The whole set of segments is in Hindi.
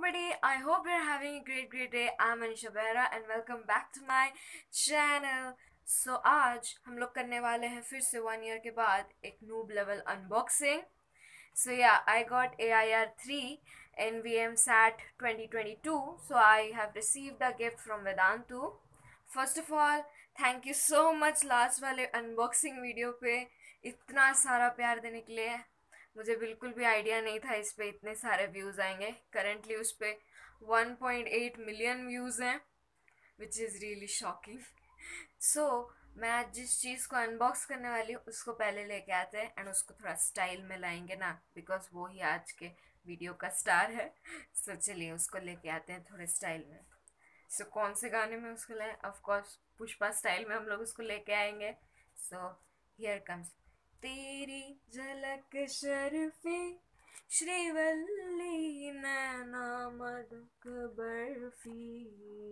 everybody, I hope you're having a great day. I'm Anisha Behra and welcome back to my channel. So आज हम लोग करने वाले हैं फिर से 1 year के बाद एक noob level unboxing. So yeah, I got AIR 3 in VM-SAT 2022. So I have received a gift from Vedantu. First of all, thank you so much last वाले unboxing video पे इतना सारा प्यार देने के लिए. मुझे बिल्कुल भी आइडिया नहीं था इस पे इतने सारे व्यूज़ आएंगे. करंटली उस पे 1.8 मिलियन व्यूज़ हैं, which is really shocking. So मैं आज जिस चीज़ को अनबॉक्स करने वाली हूँ उसको पहले लेके आते हैं एंड उसको थोड़ा स्टाइल में लाएंगे ना, बिकॉज वो ही आज के वीडियो का स्टार है. सो चलिए उसको लेके आते हैं थोड़े स्टाइल में. सो कौन से गाने में उसको लाए? ऑफकोर्स पुष्पा स्टाइल में हम लोग उसको लेके आएंगे. सो हियर कम्स तेरी झलक शर्फी श्रीवल्ली नैना मधुक बर्फी.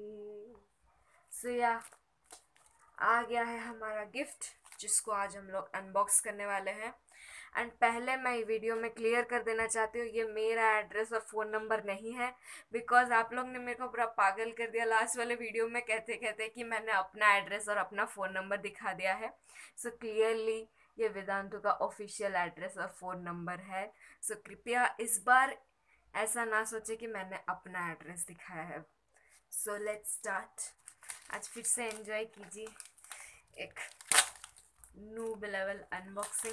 सो या आ गया है हमारा गिफ्ट जिसको आज हम लोग अनबॉक्स करने वाले हैं. एंड पहले मैं वीडियो में क्लियर कर देना चाहती हूँ, ये मेरा एड्रेस और फ़ोन नंबर नहीं है. बिकॉज आप लोग ने मेरे को पूरा पागल कर दिया लास्ट वाले वीडियो में कहते कहते कि मैंने अपना एड्रेस और अपना फ़ोन नंबर दिखा दिया है. सो क्लियरली ये वेदांतु का ऑफिशियल एड्रेस और फ़ोन नंबर है. सो कृपया इस बार ऐसा ना सोचे कि मैंने अपना एड्रेस दिखाया है. So let's start. आज फिर से एंजॉय कीजिए एक नूब लेवल अनबॉक्सिंग.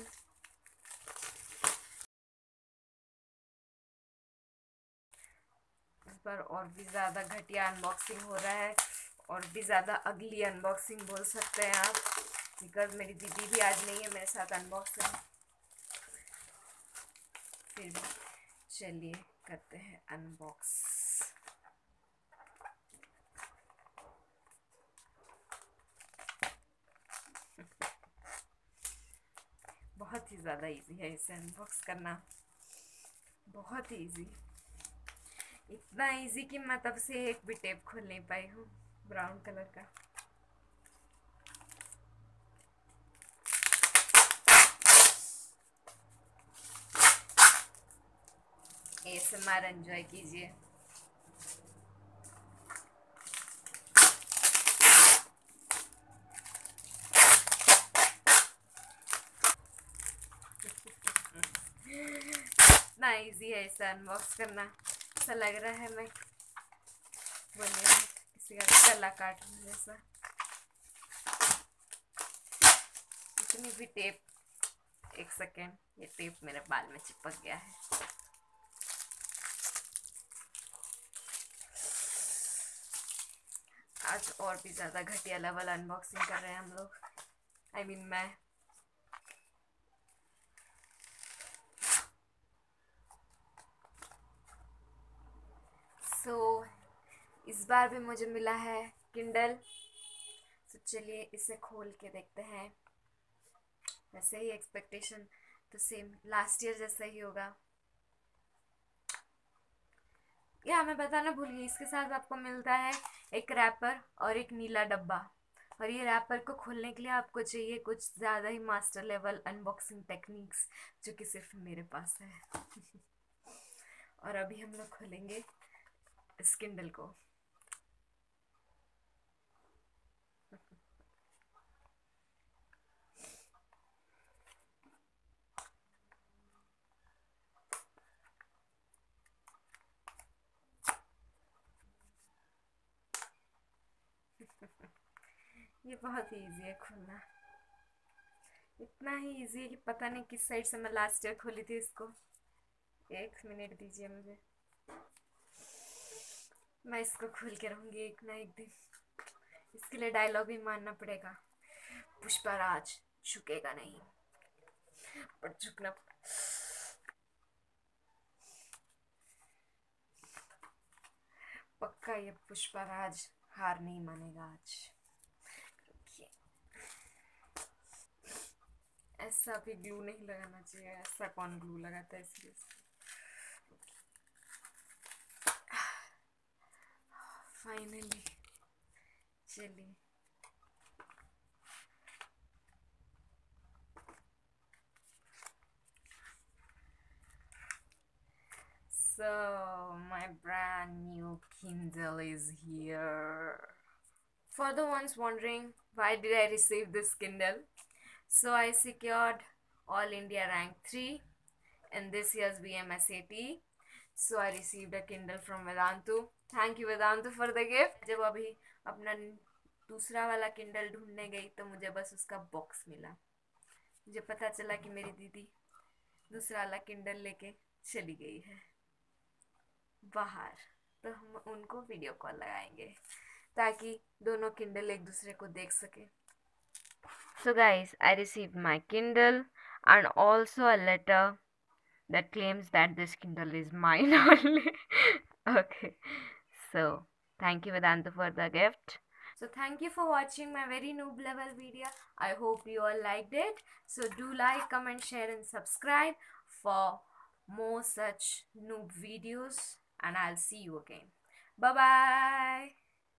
इस बार और भी ज़्यादा घटिया अनबॉक्सिंग हो रहा है और भी ज़्यादा अगली अनबॉक्सिंग बोल सकते हैं आप, बिकॉज मेरी दीदी भी आज नहीं है मेरे साथ अनबॉक्सिंग. फिर भी चलिए करते हैं अनबॉक्स. बहुत ही ज़्यादा इजी है इसे अनबॉक्स करना, बहुत ही इजी. इतना इजी कि मैं तब से एक भी टेप खोल नहीं पाई हूँ ब्राउन कलर का. ASMR एंजॉय कीजिए. इतना इजी है इसे अनबॉक्स करना. ऐसा लग रहा है मैं बोलिए किसी का गला काट रही जैसा. इतनी भी टेप, एक सेकेंड, ये टेप मेरे बाल में चिपक गया है. आज और भी ज़्यादा घटिया लेवल अनबॉक्सिंग कर रहे हैं हम लोग. आई मीन मैं. सो इस बार भी मुझे मिला है किंडल. तो चलिए इसे खोल के देखते हैं. वैसे ही एक्सपेक्टेशन तो सेम लास्ट ईयर जैसा ही होगा. या मैं बताना भूल गई, इसके साथ आपको मिलता है एक रैपर और एक नीला डब्बा. और ये रैपर को खोलने के लिए आपको चाहिए कुछ ज़्यादा ही मास्टर लेवल अनबॉक्सिंग टेक्निक्स जो कि सिर्फ मेरे पास है. और अभी हम लोग खोलेंगे इस किंडल को. ये बहुत ही इजी है खोलना. इतना ही इजी है कि पता नहीं किस साइड से मैं लास्ट ईयर खोली थी इसको. एक मिनट दीजिए मुझे, मैं इसको खोल के रहूँगी एक ना एक दिन. इसके लिए डायलॉग भी मानना पड़ेगा, पुष्पराज झुकेगा नहीं पर झुकना. पक्का ये पुष्पराज हार नहीं मानेगा आज. ऐसा भी ग्लू नहीं लगाना चाहिए, ऐसा कौन ग्लू लगाता है इसलिए. फाइनली चलिए. सो My brand new Kindle is here. For the ones wondering why did I receive this Kindle, so I secured All India Rank 3 in this year's BMSAT. So I received a Kindle from Vedantu. Thank you Vedantu for the gift. जब अभी अपना दूसरा वाला Kindle ढूंढने गई तो मुझे बस उसका बॉक्स मिला. मुझे पता चला कि मेरी दीदी दूसरा वाला Kindle लेके चली गई है बाहर. तो हम उनको वीडियो कॉल लगाएंगे ताकि दोनों Kindle एक दूसरे को देख सके. So guys, I received my Kindle and also a letter that claims that this Kindle is mine only. Okay, so thank you Vedanta for the gift. So thank you for watching my very noob level video. I hope you all liked it. So do like, comment, share and subscribe for more such noob videos, and I'll see you again. Bye bye.